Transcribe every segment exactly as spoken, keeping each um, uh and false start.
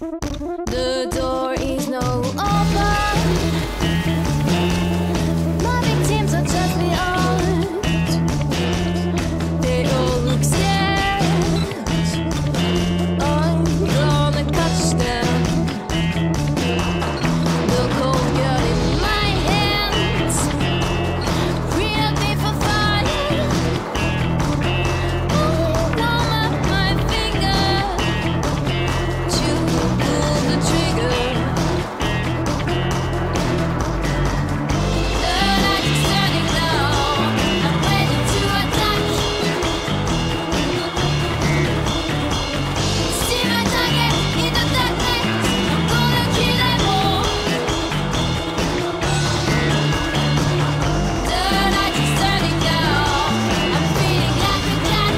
The door is now open. My victims are just beyond. They all look scared. I'm gonna catch them. The cold gun in my hands prepared me for fire. Oh, warm up my finger to pull the trigger. The light is turning down. I'm ready to attack. See my target in the darkness. I'm gonna kill them all. The light is turning down. I'm feeling like a cat.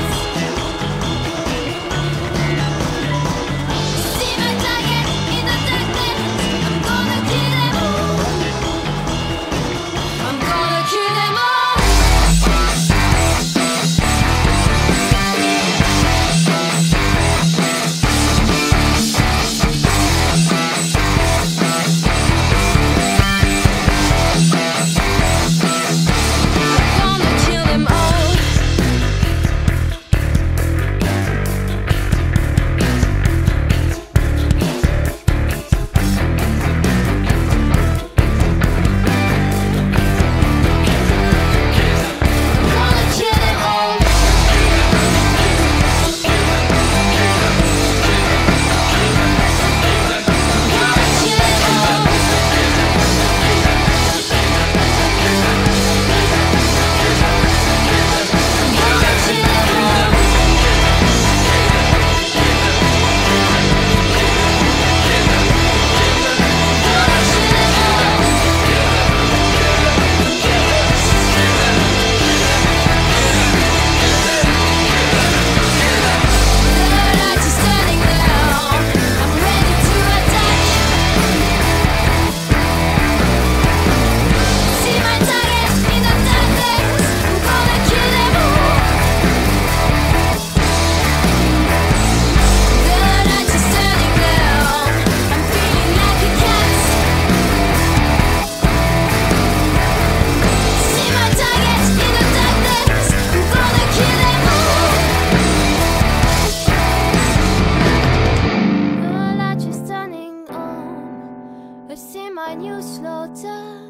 See my target in the darkness. I'm gonna kill them all. I'm gonna kill them all. Gonna kill them all. Gonna kill them all. Gonna kill them all. Gonna kill them all. Gonna kill them all. The light is turning down. I'm ready to attack. See my target in the darkness. I'm gonna kill them all. The light is turning down. I'm feeling like a cat. See my target in the darkness. I'm gonna kill them all. The light is turning on. I see my new slaughter.